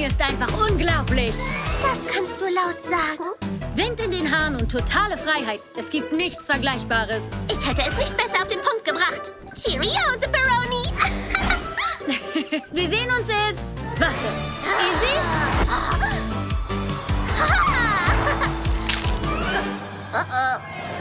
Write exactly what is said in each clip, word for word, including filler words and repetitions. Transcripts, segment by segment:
ist einfach unglaublich. Das kannst du laut sagen. Wind in den Haaren und totale Freiheit. Es gibt nichts Vergleichbares. Ich hätte es nicht besser auf den Punkt gebracht. Cheerio, Zipperoni. Wir sehen uns, Iz. Warte. Izzy? Oh oh.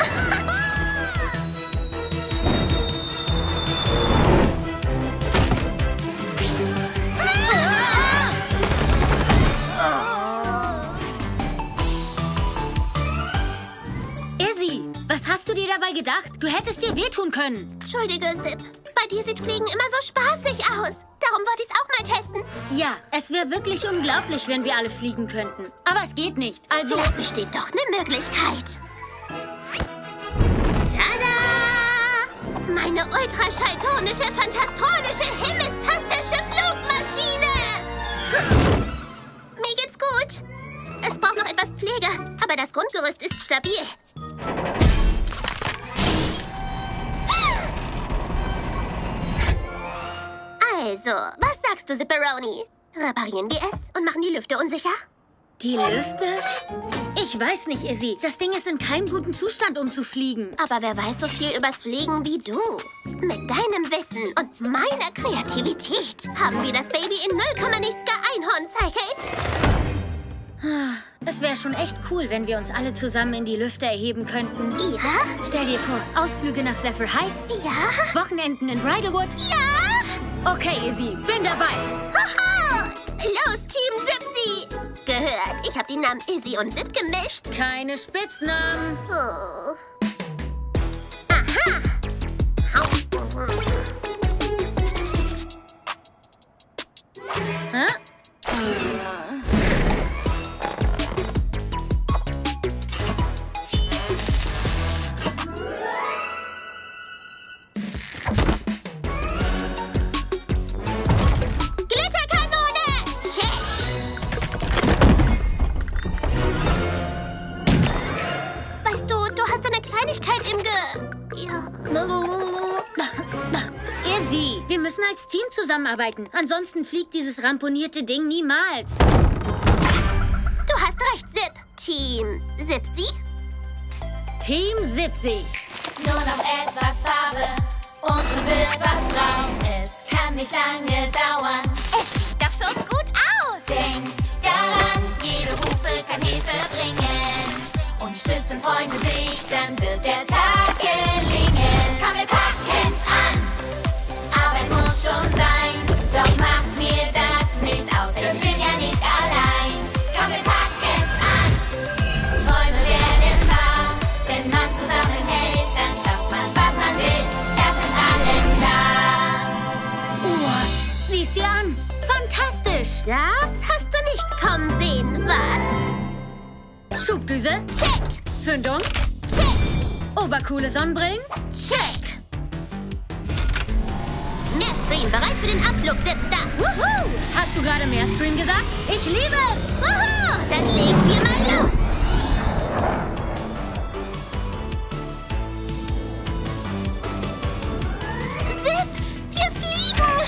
Izzy, was hast du dir dabei gedacht? Du hättest dir wehtun können. Entschuldige, Zip. Bei dir sieht Fliegen immer so spaßig aus. Darum wollte ich es auch mal testen. Ja, es wäre wirklich unglaublich, wenn wir alle fliegen könnten. Aber es geht nicht. Also... Vielleicht besteht doch eine Möglichkeit. Tada! Meine ultraschalltonische, fantastronische, himmelstastische Flugmaschine! Mir geht's gut. Es braucht noch etwas Pflege, aber das Grundgerüst ist stabil. Also, was sagst du, Zipperoni? Reparieren wir es und machen die Lüfte unsicher? Die Lüfte? Ich weiß nicht, Izzy. Das Ding ist in keinem guten Zustand, um zu fliegen. Aber wer weiß so viel übers Fliegen wie du? Mit deinem Wissen und meiner Kreativität haben wir das Baby in null Komma nichts geeinhorncycelt. Es wäre schon echt cool, wenn wir uns alle zusammen in die Lüfte erheben könnten. Ja? Stell dir vor, Ausflüge nach Zephyr Heights. Ja? Wochenenden in Bridlewood. Ja? Okay, Izzy, bin dabei. Haha! Los, Team Zipsy! Gehört, ich habe die Namen Izzy und Zip gemischt. Keine Spitznamen. Oh. Aha! Hau. Hä? Izzy, wir müssen als Team zusammenarbeiten. Ansonsten fliegt dieses ramponierte Ding niemals. Du hast recht, Zip. Team Zipsy? Team Zipsy. Nur noch etwas Farbe und schon wird was raus. Es kann nicht lange dauern. Es sieht doch schon gut aus. Denkt daran, jede Hufe kann Hilfe bringen. Unterstützen Freunde sich, dann wird der Tag gelingen. Komm, wir packen's an. Arbeit muss schon sein. Doch macht mir das nicht aus. Ich bin ja nicht allein. Komm, wir packen's an. Träume werden wahr. Wenn man zusammenhält, dann schafft man, was man will. Das ist allen klar. Oh, sieh's dir an. Fantastisch. Das hast du nicht kommen sehen, was? Schubdüse? Check. Zündung? Check. Obercoole Sonnenbrillen? Check. Mehr Stream bereit für den Abflug, Zipstar. Wuhu! Hast du gerade mehr Stream gesagt? Ich liebe es! Wuhu! Dann legen wir mal los. Zip, wir fliegen!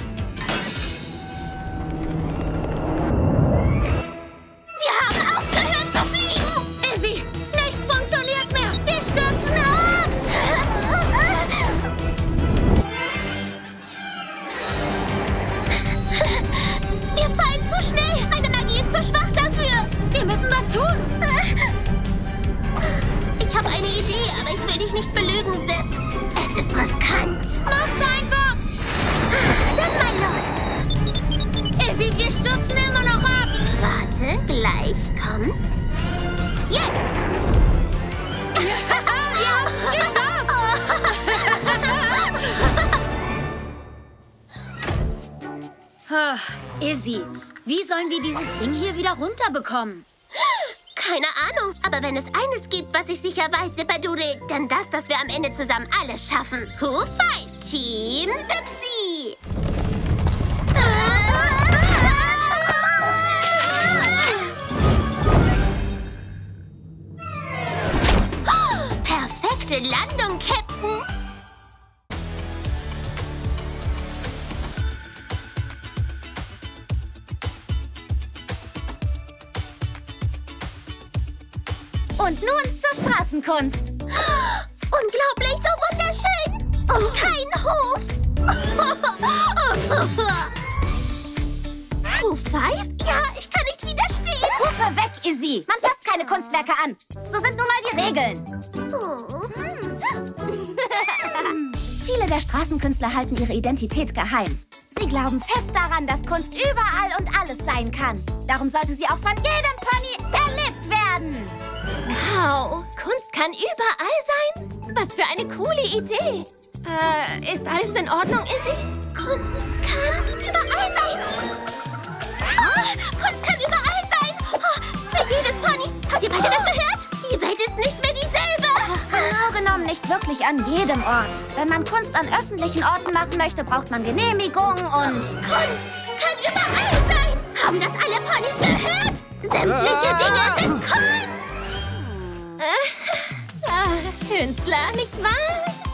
Wir haben aufgehört zu fliegen! Izzy, nichts funktioniert mehr! Wir stürzen ab! Wir fallen zu schnell! Meine Magie ist zu schwach dafür! Wir müssen was tun! Ich habe eine Idee, aber ich will dich nicht belügen, Zip. Es ist riskant. Mach's einfach! Dann mal los! Izzy, wir stürzen immer noch ab! Warte, gleich kommt's. Jetzt! Ja, geschafft! Oh, Izzy, wie sollen wir dieses Ding hier wieder runterbekommen? Keine Ahnung, aber wenn es eines gibt, was ich sicher weiß, Zipperdoodle, dann das, dass wir am Ende zusammen alles schaffen. Who fight? Team Zipsy! Perfekte Landung, Captain! Und nun zur Straßenkunst. Unglaublich, so wunderschön. Und kein Hof. Hof fünf? Ja, ich kann nicht widerstehen. Hufe weg, Izzy. Man fasst keine Kunstwerke an. So sind nun mal die Regeln. Oh. Viele der Straßenkünstler halten ihre Identität geheim. Sie glauben fest daran, dass Kunst überall und alles sein kann. Darum sollte sie auch von jedem Pony erlebt werden. Wow, Kunst kann überall sein? Was für eine coole Idee. Äh, ist alles in Ordnung, Izzy? Kunst kann überall sein. Oh, Kunst kann überall sein. Oh, für jedes Pony. Habt ihr beide das gehört? Die Welt ist nicht mehr dieselbe. Genau genommen nicht wirklich an jedem Ort. Wenn man Kunst an öffentlichen Orten machen möchte, braucht man Genehmigung und... Kunst kann überall sein. Haben das alle Ponys gehört? Sämtliche Dinge sind Kunst. Äh, ah, Künstler, nicht wahr?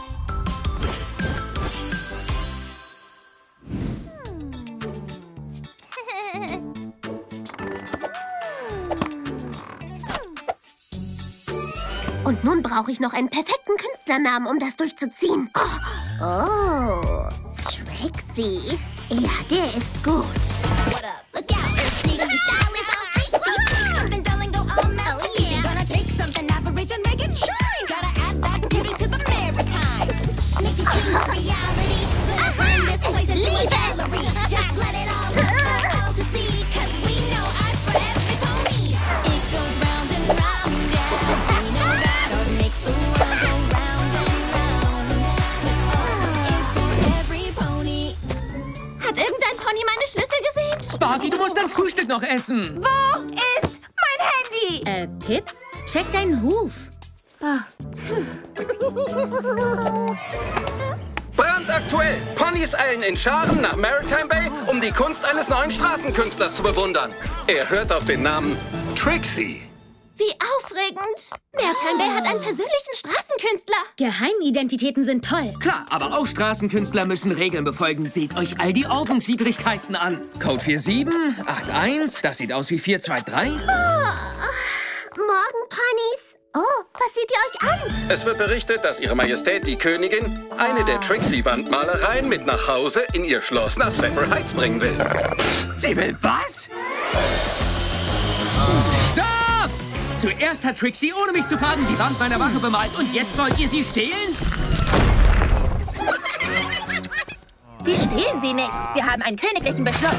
Und nun brauche ich noch einen perfekten Künstlernamen, um das durchzuziehen. Oh, oh Trixie. Ja, der ist gut. Hat irgendein Pony meine Schlüssel gesehen? Sparky, du musst dein Frühstück noch essen. Wo ist mein Handy? Äh, Pip, check deinen Huf. Brandaktuell! Ponys eilen in Scharen nach Maritime Bay, um die Kunst eines neuen Straßenkünstlers zu bewundern. Er hört auf den Namen Trixie. Wie aufregend. Maritime Bay hat einen persönlichen Straßenkünstler. Geheimidentitäten sind toll. Klar, aber auch Straßenkünstler müssen Regeln befolgen. Seht euch all die Ordnungswidrigkeiten an. Code vier sieben acht eins, das sieht aus wie vier zwei drei. Morgen, Ponys. Oh, was seht ihr euch an? Es wird berichtet, dass Ihre Majestät, die Königin, eine der Trixie-Wandmalereien mit nach Hause in ihr Schloss nach Zephyr Heights bringen will. Sie will was? Stopp! Zuerst hat Trixie, ohne mich zu fragen, die Wand meiner Wache bemalt. Und jetzt wollt ihr sie stehlen? Wir stehlen sie nicht. Wir haben einen königlichen Beschluss.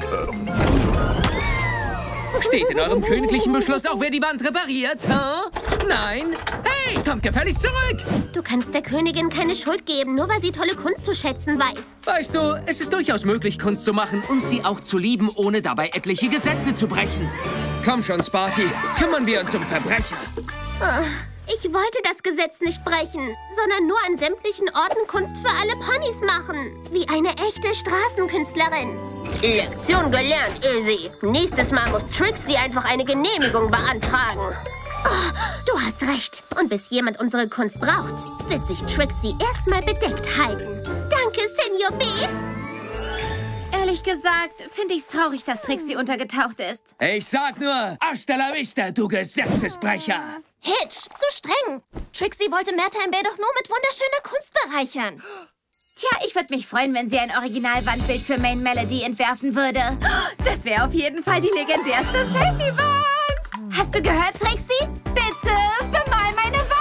Steht in eurem königlichen Beschluss auch, wer die Wand repariert? Huh? Nein? Hey, kommt gefälligst zurück! Du kannst der Königin keine Schuld geben, nur weil sie tolle Kunst zu schätzen weiß. Weißt du, es ist durchaus möglich, Kunst zu machen und sie auch zu lieben, ohne dabei etliche Gesetze zu brechen. Komm schon, Sparky, kümmern wir uns um Verbrecher. Oh, ich wollte das Gesetz nicht brechen, sondern nur an sämtlichen Orten Kunst für alle Ponys machen. Wie eine echte Straßenkünstlerin. Lektion gelernt, Izzy. Nächstes Mal muss Trixie einfach eine Genehmigung beantragen. Oh, du hast recht. Und bis jemand unsere Kunst braucht, wird sich Trixie erstmal bedeckt halten. Danke, Senior B. Ehrlich gesagt, finde ich's traurig, dass Trixie untergetaucht ist. Ich sag nur, hasta la vista, du Gesetzesbrecher. Hitch, zu streng. Trixie wollte Maritime Bay doch nur mit wunderschöner Kunst bereichern. Tja, ich würde mich freuen, wenn sie ein Originalwandbild für Main Melody entwerfen würde. Das wäre auf jeden Fall die legendärste Selfie-Wand. Hast du gehört, Trixie? Bitte bemal meine Wand.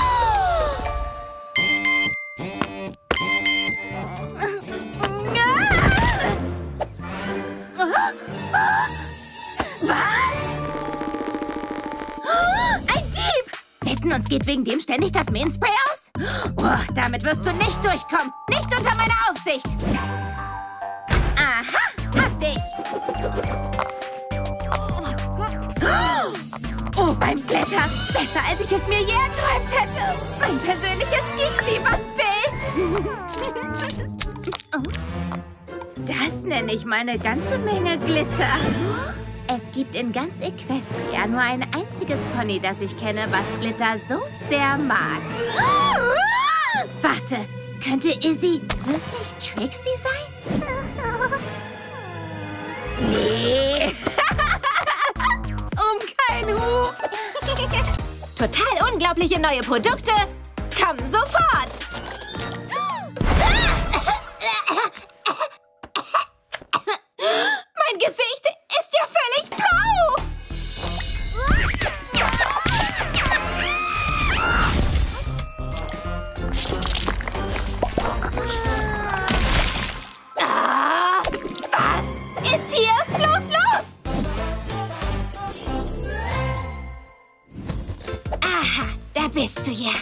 Was? Ein Dieb! Wetten, uns geht wegen dem ständig das Mainspray aus? Oh, damit wirst du nicht durchkommen. Nicht unter meiner Aufsicht. Aha, hab dich. Oh, beim Blätter. Besser, als ich es mir je erträumt hätte. Mein persönliches Geeksy-Wandbild. Das nenne ich mal eine ganze Menge Glitter. Es gibt in ganz Equestria nur ein einziges Pony, das ich kenne, was Glitter so sehr mag. Warte, könnte Izzy wirklich Trixie sein? Nee. Um kein Huf. Total unglaubliche neue Produkte kommen sofort. Mein Gesicht ist ja völlig blau. Ah, was ist hier bloß los? Aha, da bist du ja.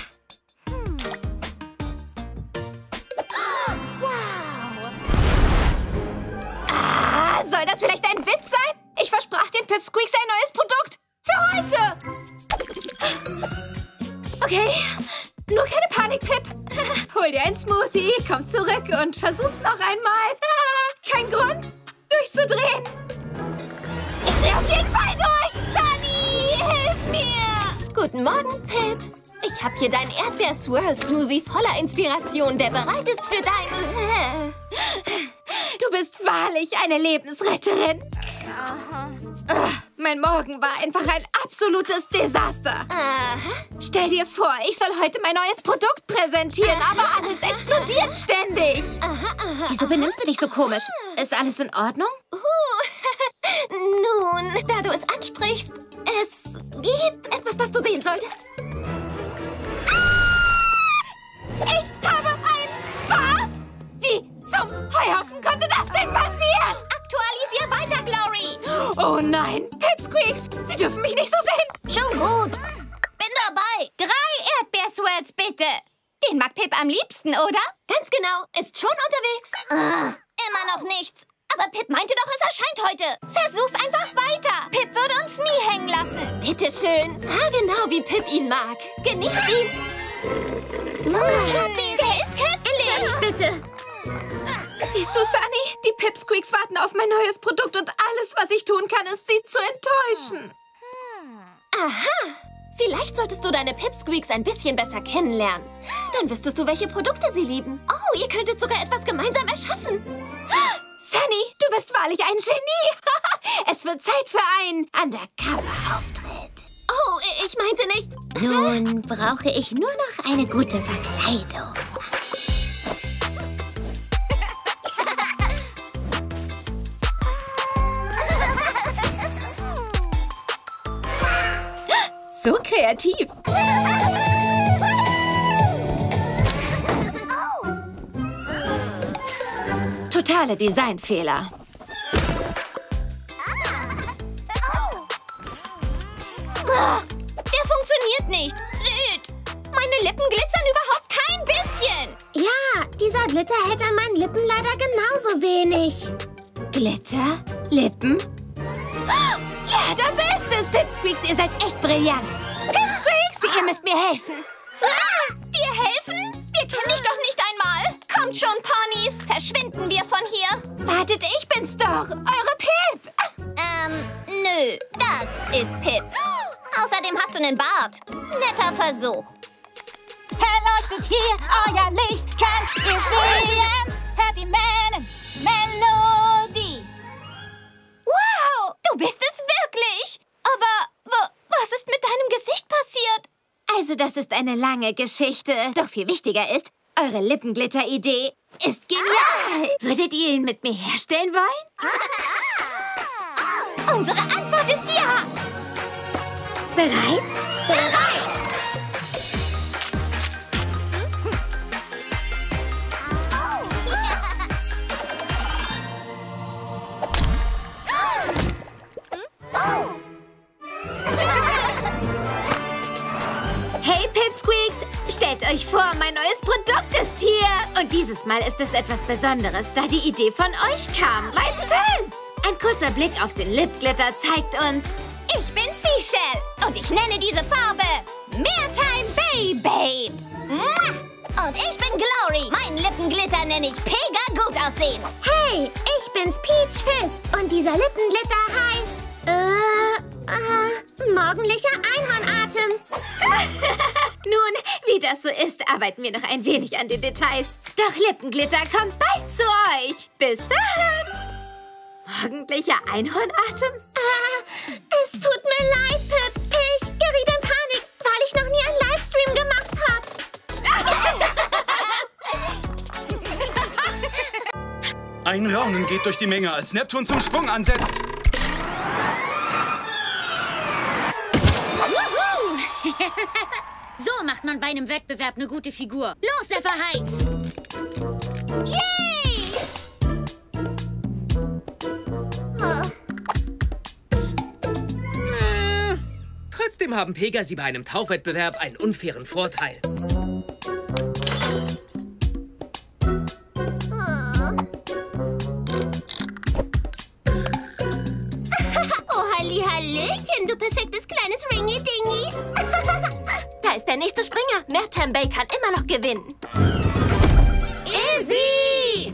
Soll das vielleicht ein Witz sein? Ich versprach den Pipsqueaks ein neues Produkt. Für heute. Okay, nur keine Panik, Pip. Hol dir ein Smoothie, komm zurück und versuch's noch einmal. Kein Grund, durchzudrehen. Ich dreh auf jeden Fall durch. Sunny, hilf mir. Guten Morgen, Pip. Ich habe hier deinen Erdbeer-Swirl-Smoothie voller Inspiration, der bereit ist für dein... Du bist wahrlich eine Lebensretterin. Ugh, mein Morgen war einfach ein absolutes Desaster. Aha. Stell dir vor, ich soll heute mein neues Produkt präsentieren, Aha. aber alles explodiert ständig. Aha, aha. Wieso benimmst du dich so komisch? Ist alles in Ordnung? Uh, nun, da du es ansprichst, es gibt etwas, das du sehen solltest. Ich habe einen Bart! Wie zum Heuhaufen konnte das denn passieren? Aktualisier weiter, Glory. Oh nein, Pipsqueaks! Sie dürfen mich nicht so sehen! Schon gut. Bin dabei. Drei Erdbeer-Swirls, bitte. Den mag Pip am liebsten, oder? Ganz genau, ist schon unterwegs. Ah, immer noch nichts. Aber Pip meinte doch, es erscheint heute. Versuch's einfach weiter. Pip würde uns nie hängen lassen. Bitte schön, ah, genau wie Pip ihn mag. Genießt ihn. So, der ist köstlich. Entschuldigt bitte. Siehst du, Sunny? Die Pipsqueaks warten auf mein neues Produkt und alles, was ich tun kann, ist, sie zu enttäuschen. Aha. Vielleicht solltest du deine Pipsqueaks ein bisschen besser kennenlernen. Dann wüsstest du, welche Produkte sie lieben. Oh, ihr könntet sogar etwas gemeinsam erschaffen. Sunny, du bist wahrlich ein Genie. Es wird Zeit für einen Undercover-Auftritt. Oh, ich meinte nicht... Nun brauche ich nur noch eine gute Verkleidung. So kreativ. Totale Designfehler. Der funktioniert nicht. Seht, meine Lippen glitzern überhaupt kein bisschen. Ja, dieser Glitter hält an meinen Lippen leider genauso wenig. Glitter? Lippen? Ja, das ist es, Pipsqueaks. Ihr seid echt brillant. Pipsqueaks, ihr müsst mir helfen. Ah, wir helfen? Wir kennen dich doch nicht einmal. Kommt schon, Ponys. Verschwinden wir von hier. Wartet, ich bin's doch. Eure Pip. Ähm, nö. Das ist Pip. Außerdem hast du einen Bart. Netter Versuch. Erleuchtet hier euer Licht, könnt ihr sehen. Hört die Männen Melodie. Wow, du bist es wirklich. Aber was ist mit deinem Gesicht passiert? Also, das ist eine lange Geschichte. Doch viel wichtiger ist, eure Lippenglitter-Idee ist genial. Ah. Würdet ihr ihn mit mir herstellen wollen? Unsere Antwort ist ja. Bereit? Bereit! Hey, Pipsqueaks! Stellt euch vor, mein neues Produkt ist hier! Und dieses Mal ist es etwas Besonderes, da die Idee von euch kam, meinen Fans! Ein kurzer Blick auf den Lipglitter zeigt uns... Ich bin Seashell und ich nenne diese Farbe Meertime Baby. Und ich bin Glory. Meinen Lippenglitter nenne ich Pega gut aussehend. Hey, ich bin's Peach Fizz und dieser Lippenglitter heißt... Äh, äh, morgendlicher Einhornatem. Nun, wie das so ist, arbeiten wir noch ein wenig an den Details. Doch Lippenglitter kommt bald zu euch. Bis dahin. Morgendlicher Einhornatem? Äh, es tut mir leid, Pip. Ich geriet in Panik, weil ich noch nie einen Livestream gemacht habe. Ein Raunen geht durch die Menge, als Neptun zum Sprung ansetzt. So macht man bei einem Wettbewerb eine gute Figur. Los, Pfefferheiz! Yay! Oh. Äh, trotzdem haben Pegasi bei einem Tauchwettbewerb einen unfairen Vorteil. Oh, Hallihallöchen, du perfektes kleines Ringy-Dingy. Da ist der nächste Springer. Maritime Bay kann immer noch gewinnen. Izzy!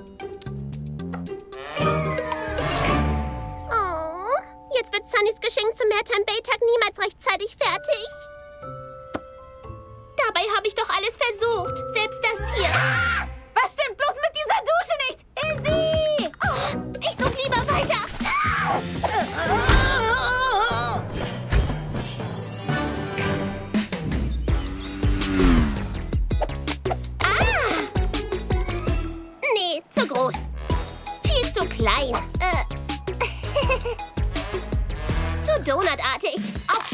Oh, jetzt wird Sunnys Geschenk zum Maritime Bay-Tag niemals rechtzeitig fertig. Dabei habe ich doch alles versucht. Selbst das hier. Was stimmt bloß mit dieser Dusche nicht? Izzy! Oh, ich suche lieber weiter. Nee, zu groß. Viel zu klein. Äh. Zu donutartig. Oh.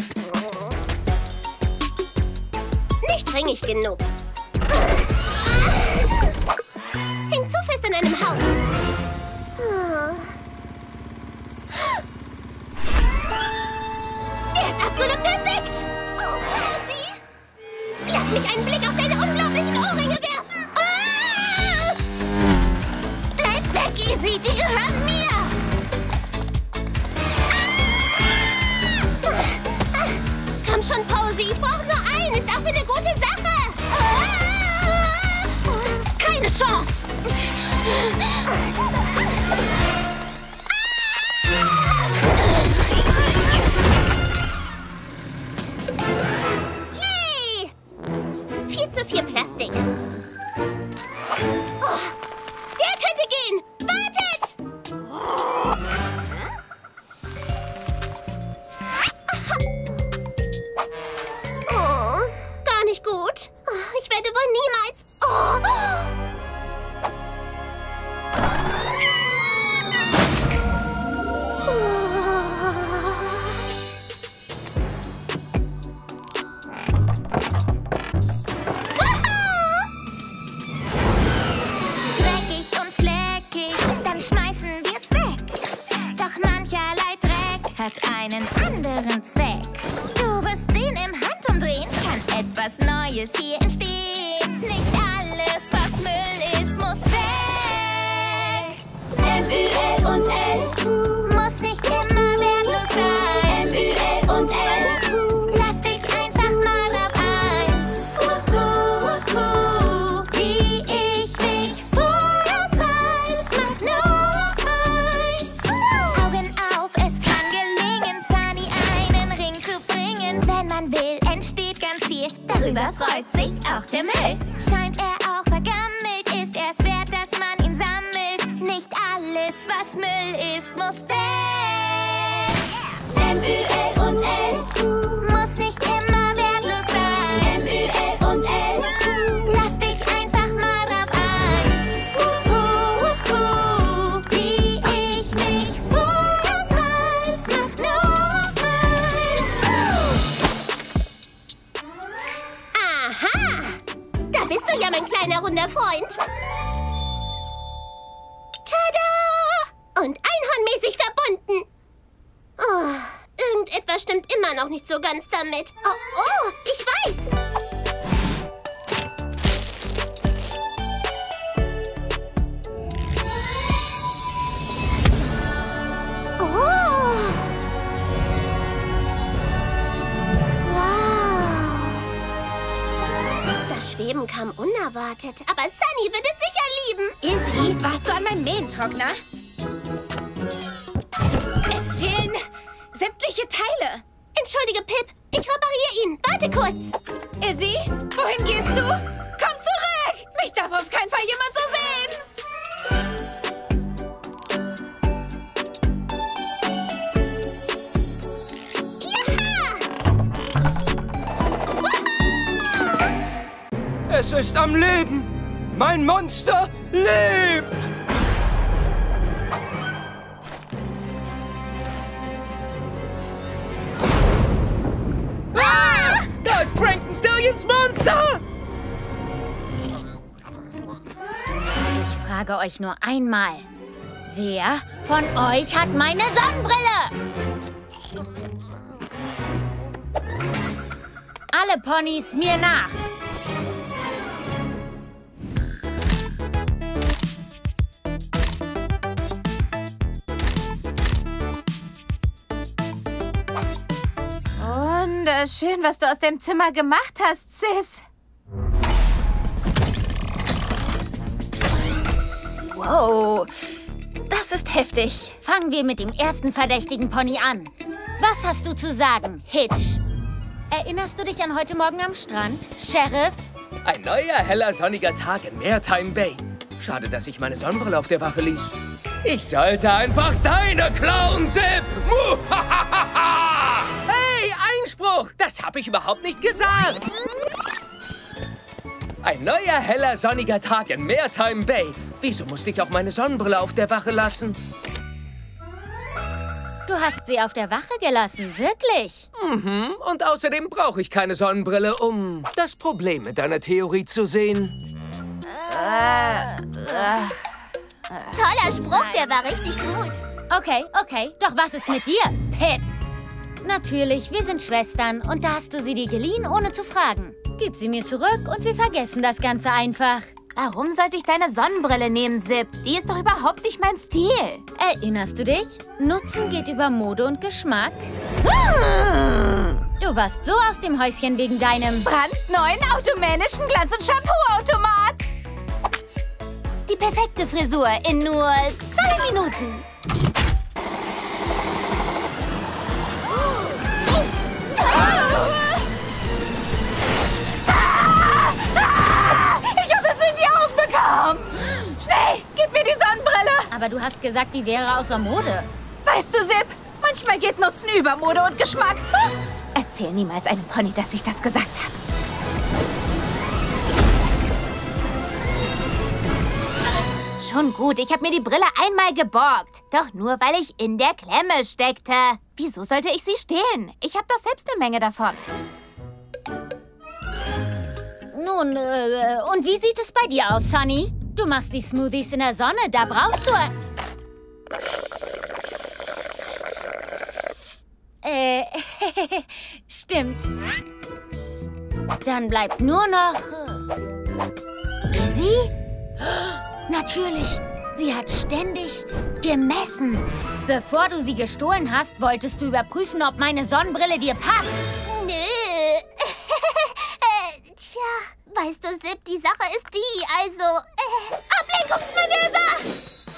Nicht dringig genug. Hängt zu fest in einem Haus. Der ist absolut perfekt. Oh, Percy. Lass mich einen Blick auf deine unglaublichen Ohrringe werfen. Ah! Bleib weg, Izzy. Die gehören mir. Ah! Komm schon, Posy. Ich brauche nur einen. Ist auch für eine gute Sache. Ah! Keine Chance. Yay! Viel zu viel Plastik. Oh, der könnte gehen. Wartet! Oh, gar nicht gut. Ich werde wohl niemals... Oh. Dreckig und fleckig, dann schmeißen wir's weg. Doch mancherlei Dreck hat einen anderen Zweck. Du wirst sehen, im Handumdrehen kann etwas Neues hier entstehen. Nicht alles, was Müll ist, muss weg. M Ü L und L muss nicht immer wertlos sein. M Ü L und L, lass dich einfach mal drauf ein. Wuhu, wuhu, wie ich mich vorher sein, mach nur ein. Augen auf, es kann gelingen, Sunny einen Ring zu bringen. Wenn man will, entsteht ganz viel, darüber freut sich auch der Müll. Scheint er auch vergammelt, ist er's wert, dass man ihn sammelt. Nicht alles, was Müll ist, muss weg. M Ü L und L muss nicht immer wertlos sein. M Ü L und L, lass dich einfach mal drauf ein. Wuhu, wuhu, wie ich mich vorher sein, mach nur ein. Aha! Da bist du ja, mein kleiner runder Freund. Tada! Und einhornmäßig verbunden. Oh, irgendetwas stimmt immer noch nicht so ganz damit. Oh, oh, ich weiß. Oh. Wow. Das Schweben kam unerwartet, aber Sunny wird es sicher lieben. Izzy, warst du an meinem Mähentrockner? Es fehlen sämtliche Teile. Entschuldige, Pip. Ich repariere ihn. Warte kurz. Izzy, wohin gehst du? Komm zurück! Mich darf auf keinen Fall jemand so sehen! Ja! Es ist am Leben. Mein Monster lebt. Ah! Da ist Frankenstallions Monster! Ich frage euch nur einmal. Wer von euch hat meine Sonnenbrille? Alle Ponys mir nach. Wunderschön, was du aus dem Zimmer gemacht hast, Sis. Wow, das ist heftig. Fangen wir mit dem ersten verdächtigen Pony an. Was hast du zu sagen, Hitch? Erinnerst du dich an heute Morgen am Strand, Sheriff? Ein neuer, heller, sonniger Tag in Maritime Bay. Schade, dass ich meine Sonnenbrille auf der Wache ließ. Ich sollte einfach deine klauen, Zip! Hey, Einspruch! Das habe ich überhaupt nicht gesagt! Ein neuer, heller, sonniger Tag in Maritime Bay. Wieso musste ich auch meine Sonnenbrille auf der Wache lassen? Du hast sie auf der Wache gelassen, wirklich? Mhm, und außerdem brauche ich keine Sonnenbrille, um das Problem mit deiner Theorie zu sehen. Äh, äh, Toller Spruch, der war richtig gut. Okay, okay. Doch was ist mit dir, Pet? Natürlich, wir sind Schwestern und da hast du sie dir geliehen, ohne zu fragen. Gib sie mir zurück und wir vergessen das Ganze einfach. Warum sollte ich deine Sonnenbrille nehmen, Zip? Die ist doch überhaupt nicht mein Stil. Erinnerst du dich? Nutzen geht über Mode und Geschmack. Du warst so aus dem Häuschen wegen deinem brandneuen automänischen Glanz- und Shampoo-Automat. Die perfekte Frisur in nur zwei Minuten. Ich habe es in die Augen bekommen. Schnell, gib mir die Sonnenbrille. Aber du hast gesagt, die wäre außer Mode. Weißt du, Zip, manchmal geht Nutzen über Mode und Geschmack. Erzähl niemals einem Pony, dass ich das gesagt habe. Schon gut, ich habe mir die Brille einmal geborgt. Doch nur, weil ich in der Klemme steckte. Wieso sollte ich sie stehlen? Ich habe doch selbst eine Menge davon. Nun, äh, und wie sieht es bei dir aus, Sunny? Du machst die Smoothies in der Sonne, da brauchst du... Äh, stimmt. Dann bleibt nur noch... Izzy? Natürlich. Sie hat ständig gemessen. Bevor du sie gestohlen hast, wolltest du überprüfen, ob meine Sonnenbrille dir passt. Nö. äh, tja, weißt du, Zip, die Sache ist die, also... Äh, Ablenkungsmanöver!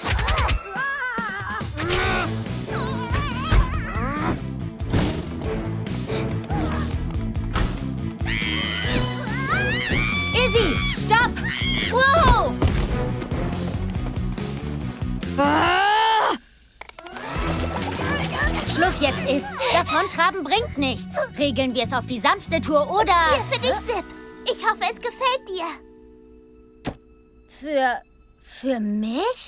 Izzy, stopp! Wow! Ah! Schluss jetzt ist. Davontraben bringt nichts. Regeln wir es auf die sanfte Tour, oder? Hier für dich, Zip. Ich hoffe, es gefällt dir. Für... für mich?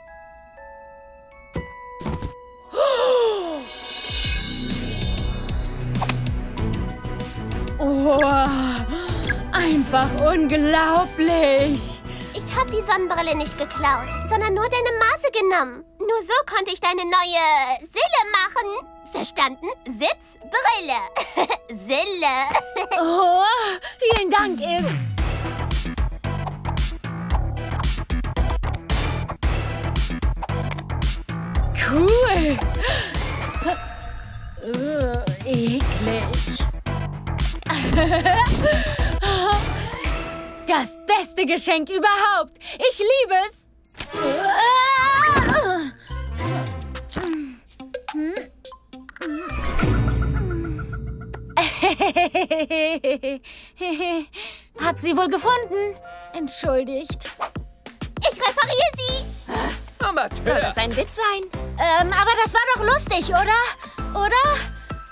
Oh, einfach unglaublich. Ich habe die Sonnenbrille nicht geklaut, sondern nur deine Maße genommen. Nur so konnte ich deine neue Sille machen. Verstanden? Zips Brille. Sille. Oh, vielen Dank, Iz. Cool. Uh, eklig. Das beste Geschenk überhaupt. Ich liebe es. Hab sie wohl gefunden. Entschuldigt. Ich repariere sie. Amateur. Soll das ein Witz sein? Ähm, aber das war doch lustig, oder? Oder?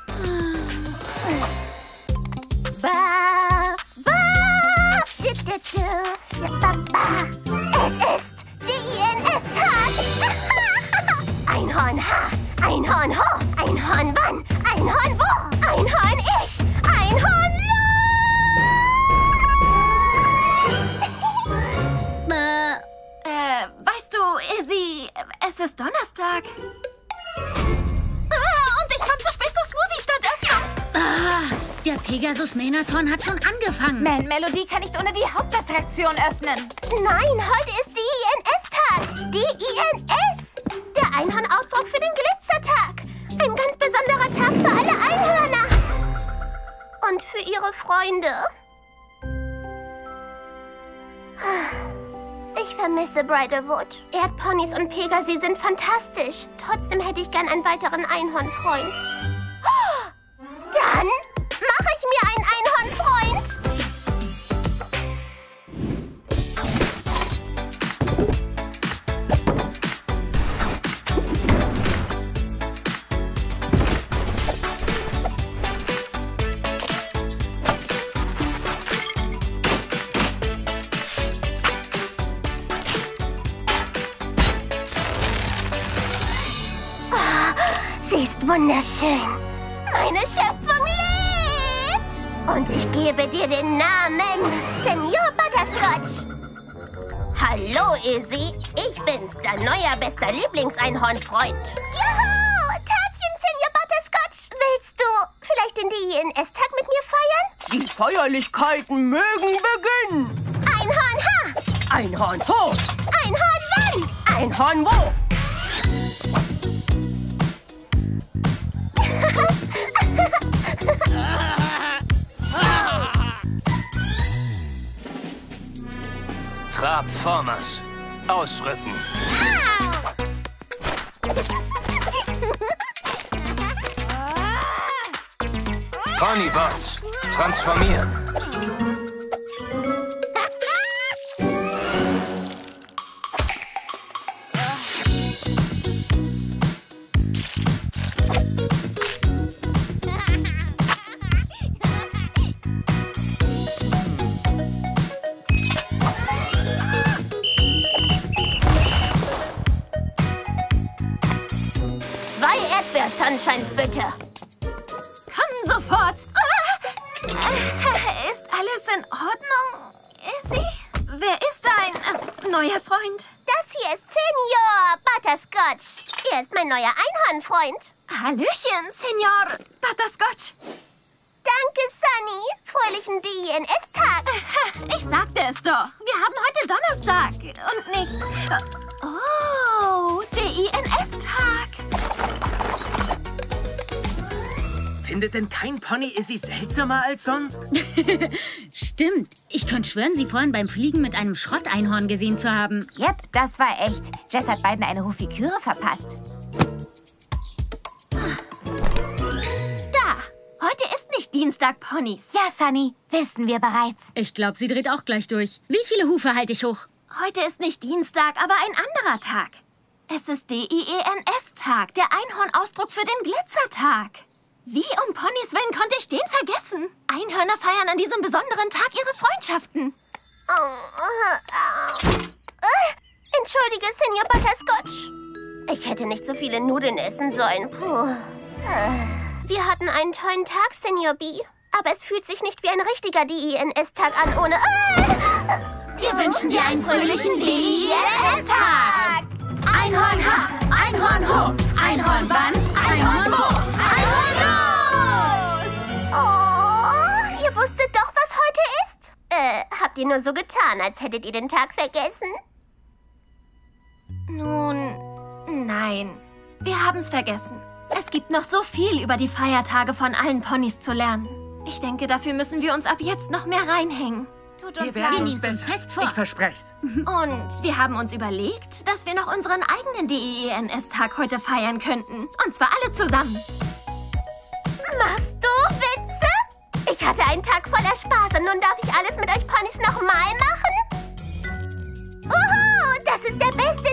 Ba, ba, dit, dit, dit. Es ist D I N S-Tag. Einhorn ha, Einhorn ho, Einhorn wann, Einhorn wo, Einhorn ich, Einhorn los! äh, äh, weißt du, Izzy, es ist Donnerstag. Ah, und ich komme zu spät zur Smoothie-Stadtöffnung. Ah, der Pegasus-Mainathon hat schon angefangen. Man, Melody kann nicht ohne die Hauptattraktion öffnen. Nein, heute ist D I N S-Tag. D I N S. Der Einhorn-Ausdruck für den Glitzertag. Ein ganz besonderer Tag für alle Einhörner. Und für ihre Freunde. Ich vermisse Bridlewood. Erdponys und Pegasi sind fantastisch. Trotzdem hätte ich gern einen weiteren Einhornfreund. Dann mache ich mir einen Einhornfreund. Sie ist wunderschön. Meine Schöpfung lebt! Und ich gebe dir den Namen Senor Butterscotch. Hallo, Izzy. Ich bin's, dein neuer bester Lieblingseinhornfreund. Juhu! Tagchen, Senor Butterscotch. Willst du vielleicht den D I N S-Tag mit mir feiern? Die Feierlichkeiten mögen beginnen. Einhorn ha! Einhorn ho! Einhorn wann? Einhorn wo? Trab vormers. Ausrücken. Ponybots. Transformieren. Zwei Erdbeer-Sunshines, bitte. Komm sofort. Ah, ist alles in Ordnung, Izzy? Wer ist dein äh, neuer Freund? Das hier ist Senor Butterscotch. Er ist mein neuer Einhornfreund. Hallöchen, Senor Butterscotch. Danke, Sunny. Fröhlichen D I N S-Tag. Ich sagte es doch. Wir haben heute Donnerstag und nicht... Oh, D I N S-Tag. Findet denn kein Pony Izzy seltsamer als sonst? Stimmt. Ich könnte schwören, sie vorhin beim Fliegen mit einem Schrotteinhorn gesehen zu haben. Yep, das war echt. Jess hat beiden eine Hufiküre verpasst. Da. Heute ist nicht Dienstag, Ponys. Ja, Sunny, wissen wir bereits. Ich glaube, sie dreht auch gleich durch. Wie viele Hufe halte ich hoch? Heute ist nicht Dienstag, aber ein anderer Tag. Es ist D I E N S-Tag, der Einhornausdruck für den Glitzertag. Wie um Ponys Willen konnte ich den vergessen? Einhörner feiern an diesem besonderen Tag ihre Freundschaften. Entschuldige, Senor Butterscotch. Ich hätte nicht so viele Nudeln essen sollen. Puh. Wir hatten einen tollen Tag, Senor B. Aber es fühlt sich nicht wie ein richtiger D I N S-Tag an ohne... Wir wünschen dir einen fröhlichen D I N S-Tag. Einhorn ha, Einhorn ho, Einhorn wann, Einhorn wo, Einhorn los! Oh, ihr wusstet doch, was heute ist? Äh, habt ihr nur so getan, als hättet ihr den Tag vergessen? Nun, nein. Wir haben's vergessen. Es gibt noch so viel über die Feiertage von allen Ponys zu lernen. Ich denke, dafür müssen wir uns ab jetzt noch mehr reinhängen. Tut uns Wir werden leid. uns besser. fest vor. Ich verspreche's. Und wir haben uns überlegt, dass wir noch unseren eigenen D I E N S-Tag heute feiern könnten. Und zwar alle zusammen. Machst du Witze? Ich hatte einen Tag voller Spaß und nun darf ich alles mit euch Ponys nochmal machen? Uhu, das ist der beste